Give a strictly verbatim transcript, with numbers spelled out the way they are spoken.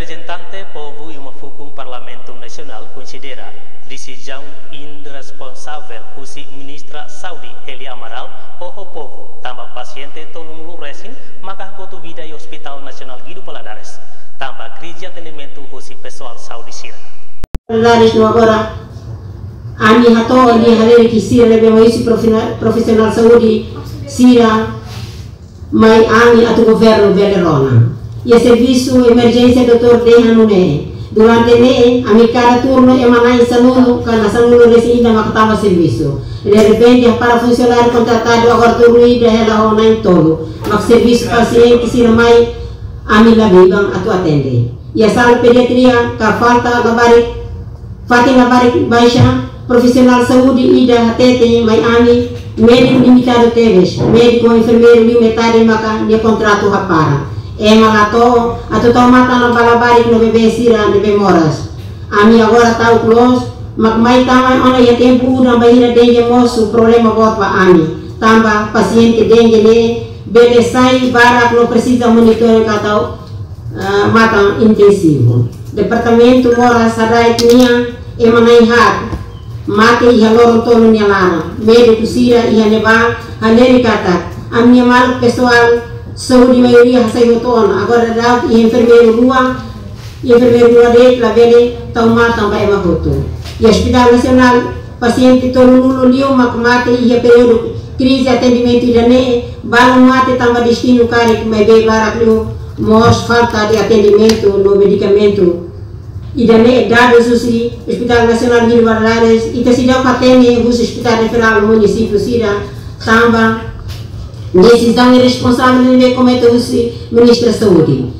Representante povo e uma fukum Parlamento Nacional considera decisão irresponsável o ministra Saudi Eli Amaral ou o povo também paciente tolong resin maka koto vida e Hospital Nasional Guido Paladares tambah crise atendimento o pessoal Saudi Sira. Paladares no agora ani hato ni haleri ki Sira lebe maisi profissional saúde Sira mai ani atu governo Belerona. E serviço emergência doutor Dehan ne durante ne a cada turno emanai sanudo kana sanudo resinda makatama serviço de repente para funcionário contratado agora turno ida ela online todo mak serviço paciente sino mai ami labibang atu atende e a sala pediatria ka falta labari fati labari baixa profissional saúde ida hatete mai ami médico limitado teves médico enfermeiro limitado maka ne contrato rapara e malato atau tau mata no balabari no bebê Sira de bemoras ami agora tau close mak mai tama ona ya tempo na bahira dengue moço problema bot pa ami tamba paciente dengue ne bele sai barak no precisa monitor katau uh, mata intensivo departamento mora sadai tinha e manai hat mate ia loro tono nyalana médico Sira ia neba haleri kata ami mal pessoal saúde maioria saiu agora dá e enfermeiro rua e enfermeiro rua de lá vele tão mata vai uma foto e Hospital Nacional paciente todo mundo liu mak mate e período crise atendimento idane balo mate tamba destino cara que mai be barak liu mos falta de atendimento no medicamento idane dados usi Hospital Nacional de Valadares e decisão patene os Hospital Federal município Sira tamba decisão irresponsável de como é que o ministro da Saúde.